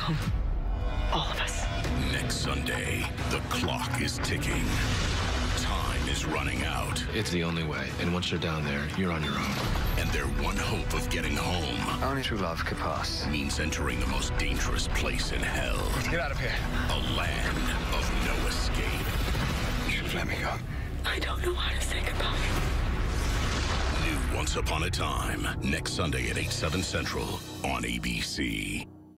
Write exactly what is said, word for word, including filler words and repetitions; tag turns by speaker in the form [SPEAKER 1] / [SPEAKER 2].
[SPEAKER 1] home. All of us.
[SPEAKER 2] Next Sunday, the clock is ticking. Time is running out.
[SPEAKER 3] It's the only way. And once you're down there, you're on your own.
[SPEAKER 2] And their one hope of getting home
[SPEAKER 4] only true love could pass.
[SPEAKER 2] means entering the most dangerous place in hell.
[SPEAKER 4] Let's get out of here.
[SPEAKER 2] A land of no escape.
[SPEAKER 4] You should have let me go.
[SPEAKER 1] I don't know how to say goodbye.
[SPEAKER 2] New Once Upon a Time, next Sunday at eight, seven Central on A B C.